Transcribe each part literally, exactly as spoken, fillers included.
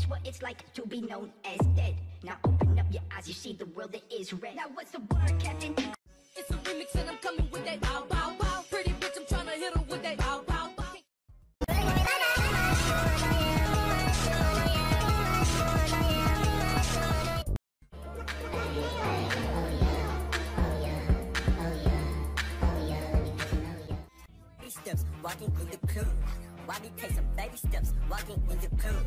That's what it's like to be known as dead. Now open up your eyes, you see the world that is red. Now what's the word, Captain? It's a remix and I'm coming with that bow bow bow. Pretty bitch, I'm tryna hit her with that bow bow bow. Steps walking in the club. Why we take some baby steps walking in the club?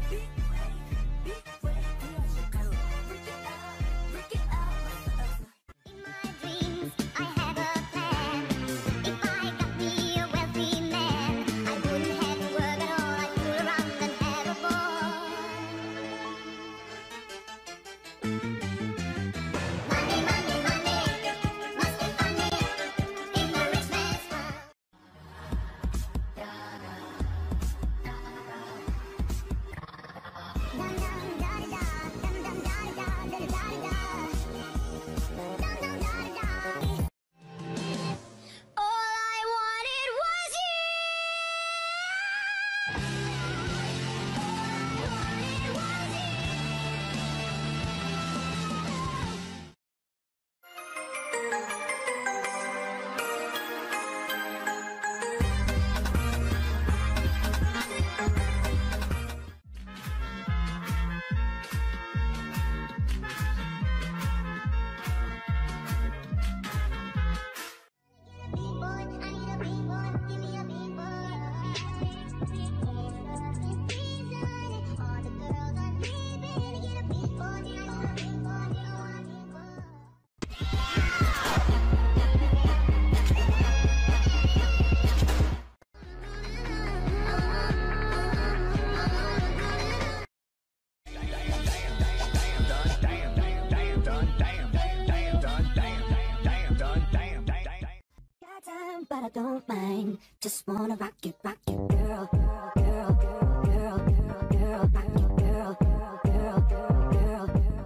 But I don't mind. Just wanna rock you, rock you, girl, girl, girl, girl, girl, girl, girl, rock you, girl, girl, girl, girl, girl, girl.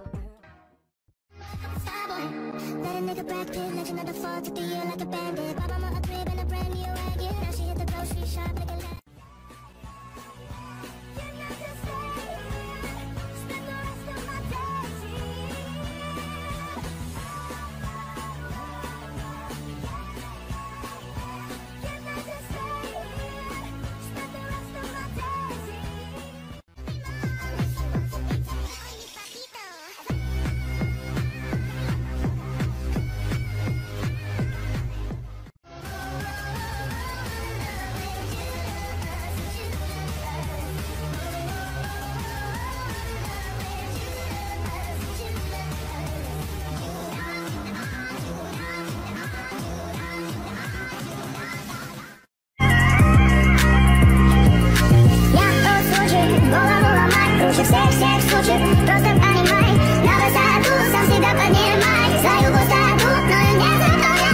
Let a nigga Brad Pitt, legend of the fall, took the year like a bandit. Bought mama a crib and a brand new wagon. Now she hit the grocery shop like a lad. Всех, всех случаев просто понимай. На высоту сам себя поднимай. Свою пустоту, но и не заполняй.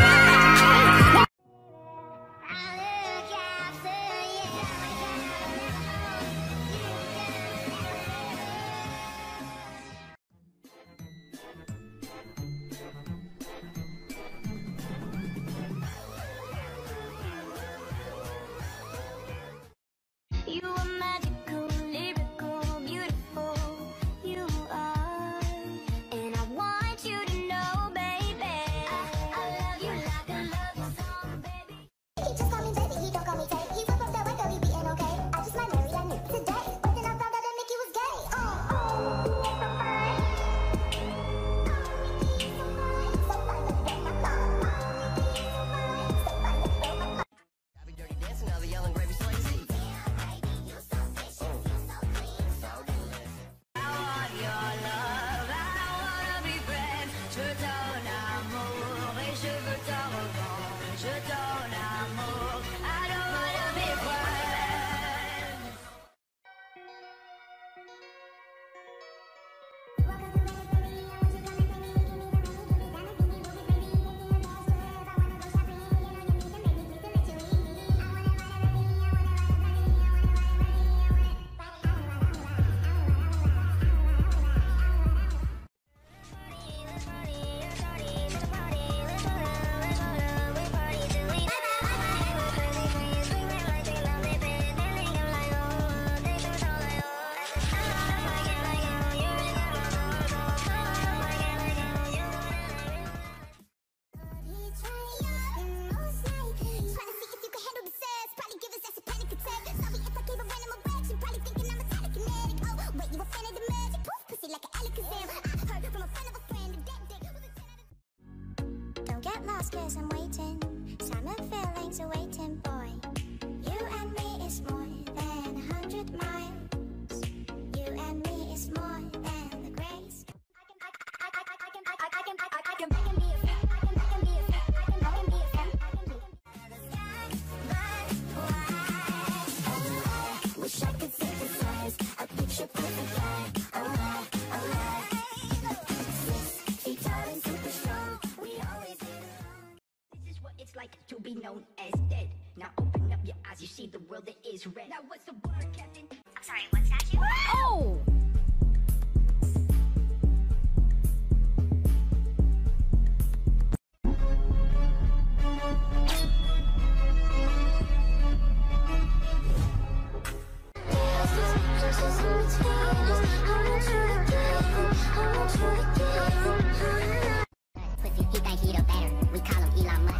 You are magical, lyrical, beautiful. You are, and I want you to know, baby. I, I love you like a love song, baby. He just call me baby, he don't call me Tay. He woke up that way, though he being okay. I just might marry that nigga today, but then I found out that Mickey was gay. Oh, oh, so fine. Oh, Mickey, so fine, so fine, but break my law. Oh, Mickey, so fine, so fine, but break my law. I be dirty dancing, I be yelling gravy Swayze. cause I'm waiting. Summer feelings are waiting, boy. You and me is more than a hundred miles. You and me is more than the grace. I can, I, I, I, I can, I, I can, I, I can, I can be a friend. I can, I can be a friend. I can, I can be a friend. I can be. The sky, but why? Wish I could synthesize a picture perfect life. Oh, I, oh, I. Six feet tall and super strong. We always get along. This is what it's like to be known as dead. Now open up your eyes, you see the world that is red. Now what's the word, Captain? I'm sorry, what's that you? Oh! Pussy, he think he the better. We call him Elon Musk.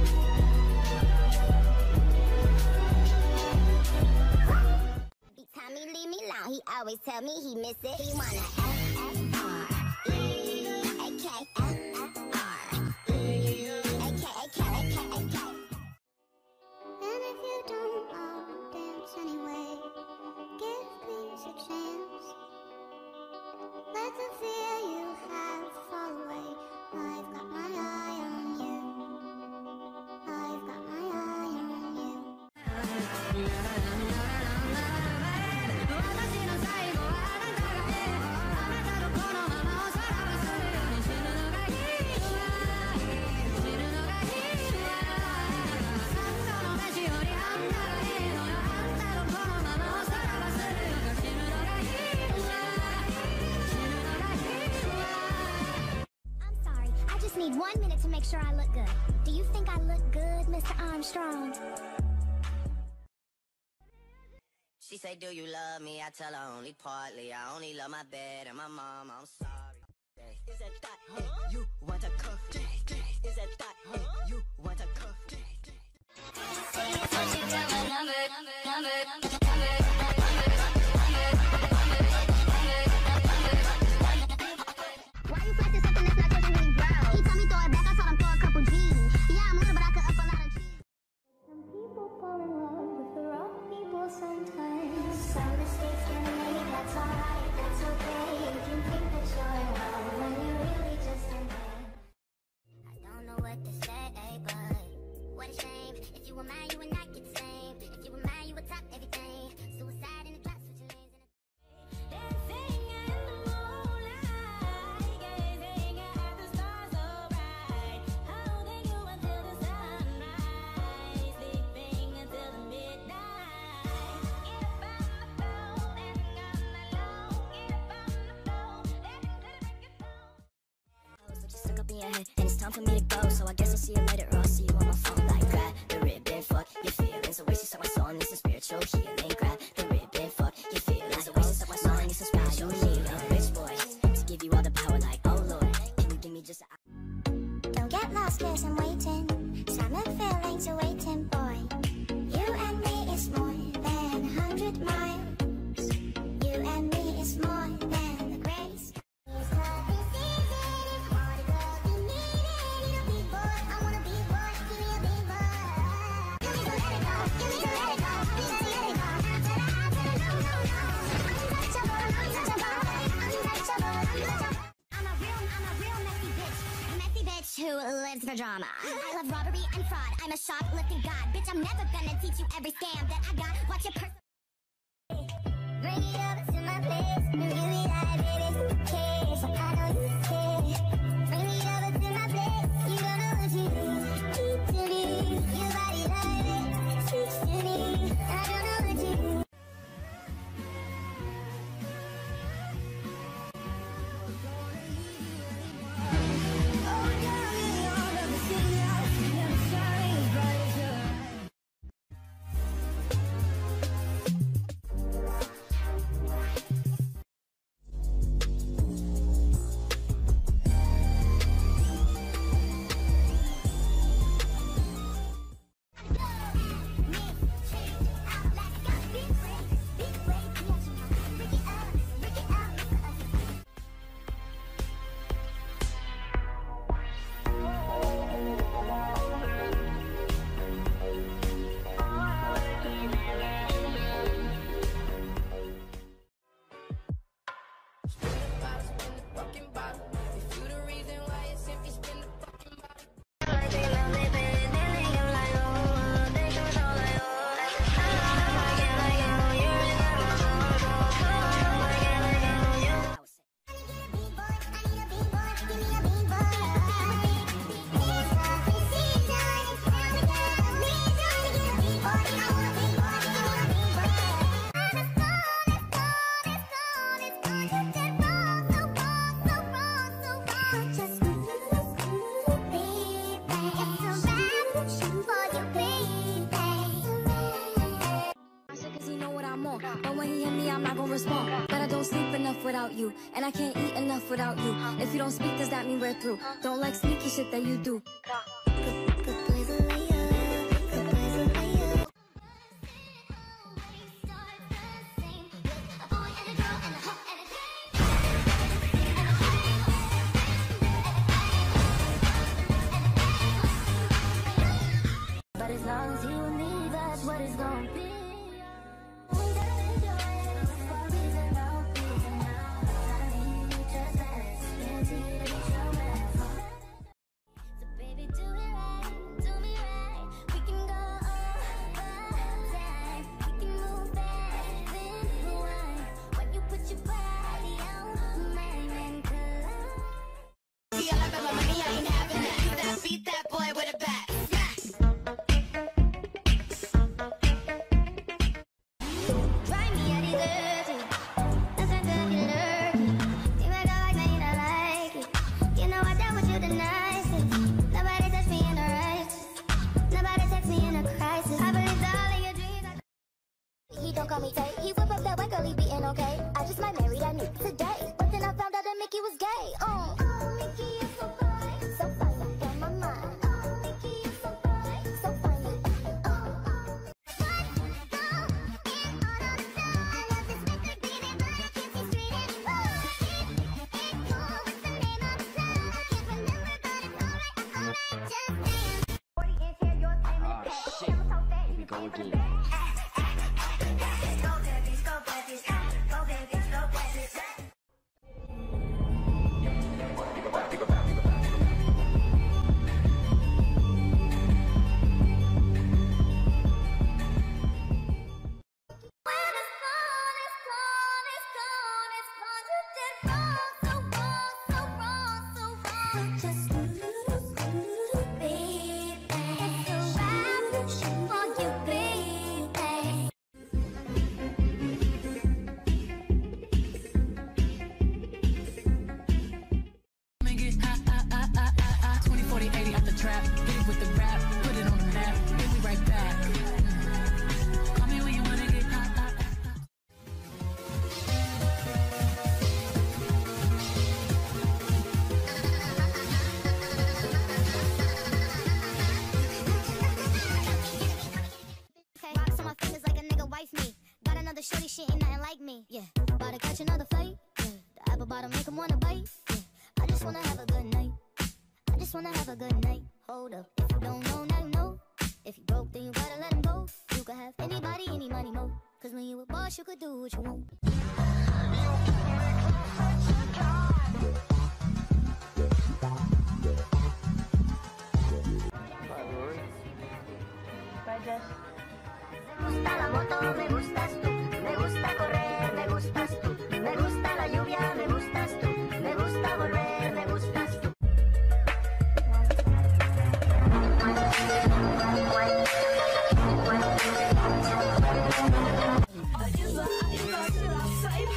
Every time he leave me alone, he always tell me he miss it. He wanna F F R E A K F F R E A K A K A K A K. And if you don't know, dance anyway. Give peace a chance. Let the fear you have fall away. I've got my eye on you. I've got my eye on you. I'm sorry, I just need one minute to make sure I look good. Do you think I look good, Mister Armstrong? She say, do you love me? I tell her only partly. I only love my bed and my mom. I'm sorry. Is that that? Huh? You want a cuff? Is that that? Huh? You want a cuff? Why you flexing something that's not touching me, bro? He told me throw it back, I told him throw a couple G's. Yeah, I'm little, but I could up a lot of cheese. Some people fall in love with the wrong people sometimes. Some mistakes can be made, that's alright, that's okay. You can think that you're in love when you're really just in bed. I don't know what to say, but what a shame. If you were mine, you would not get the same. If you were mine, you would top everything. Suicide in the drop, switching lanes in the dancing in the moonlight, gazing at the stars so bright, holding you until the sunrise, sleeping until the midnight. If I'm the flow, then I'm alone. If I'm the flow, then I'm gonna make it flow. What you stuck up in your head, and it's time for me to go. So I guess I'll see you later, or I'll see you on my phone. Like grab the ribbon, fuck your feelings. The way she suck my soul, and this is spiritual healing. Grab the ribbon, fuck your feelings. The way she suck my soul, and this is spiritual healing. Rich boy, to give you all the power, like oh Lord, can you give me just a? Don't get lost, cause I'm waiting. Summer feelings are waiting, boy. You and me is more than a hundred miles. You and me is more than the grace. Who lives for drama? I love robbery and fraud. I'm a shoplifting god. Bitch, I'm never gonna teach you every scam that I got. Watch your person. Bring it over to my place. You be like, baby, kiss. I know you care. Bring it over to my place. You don't know what you do. Keep to me. Your body like it. Speaks to me. I don't know what you do. respond, but I don't sleep enough without you, and I can't eat enough without you. If you don't speak, does that mean we're through? Don't like sneaky shit that you do. But as long as you and me, that's what it's gonna be. So baby, do it right, do me right. We can go all the time. We can move back, then rewind. When you put your body on mine and collide. See, I love my money, I ain't having that. Beat that, beat that boy with a bat. Try me, I deserve it. That's a good you lurking. You make a like me, I like it. You know I dealt with you the nicest. Nobody touched me in a righteous. Nobody text me in a crisis. I believed all of your dreams. I- He don't call me Tay. He whip up that white girl, he beating okay. I just might marry that nigga today. But then I found out that Mickey was gay. Uh. Oh, Mickey is so fine. So fine, you blow my mind. Oh, Mickey is so fine. So fine, you. Uh, uh. Shorty shit ain't nothing like me, yeah. About to catch another fight, yeah. The apple bottom make him wanna bite, yeah. I just wanna have a good night. I just wanna have a good night. Hold up, if you don't know, now you know. If you broke, then you gotta let him go. You could have anybody, any money, mo. Cause when you a boss, you could do what you want. Me gusta la moto, me gustas tú. Me gusta correr, me gustas tú. Me gusta la lluvia, me gustas tú. Me gusta volver, me gustas tú. I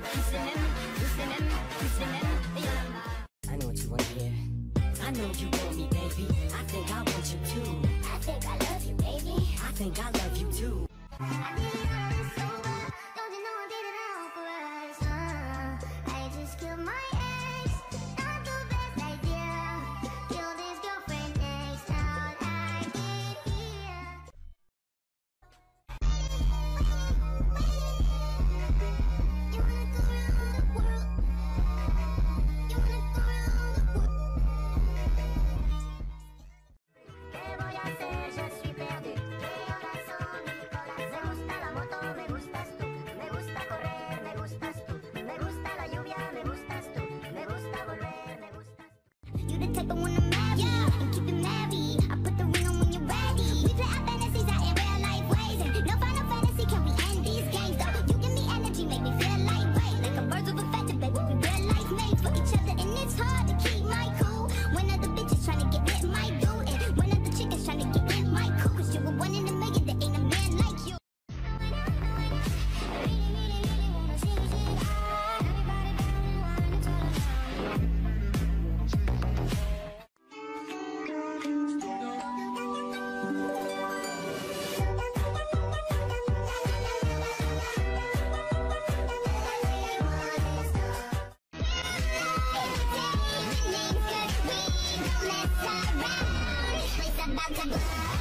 I know what you want to hear. I know you want me, baby. I think I want you too. I think I love you, baby. I think I love you too. I did it all so well. Don't you know I did it all for us? Uh, I just killed my ex. Not the best idea. Killed his girlfriend next. How'd I get here? You wanna go around the world? You wanna go around the world? ¿Qué voy a hacer? Je suis perdu. ¿Qué horas son mi corazón? Me gusta la moto, me gustas tú. Me gusta correr, me gustas tú. Me gusta la lluvia, me gustas tú. Me gusta volver, me gustas tú. You the type I wanna marry, yeah, and keep it married. I put the ring on when you're ready. We play our fantasies out in real life ways. And no final fantasy, can we end these games though? You give me energy, make me feel like right. Like a birds of a feather, baby, we real life mates for each other. And it's hard to keep my cool when other bitches trying to get in my do. And when other chickens trying to get in my cool. Cause you were one in a million, there ain't a man like you. About to blow.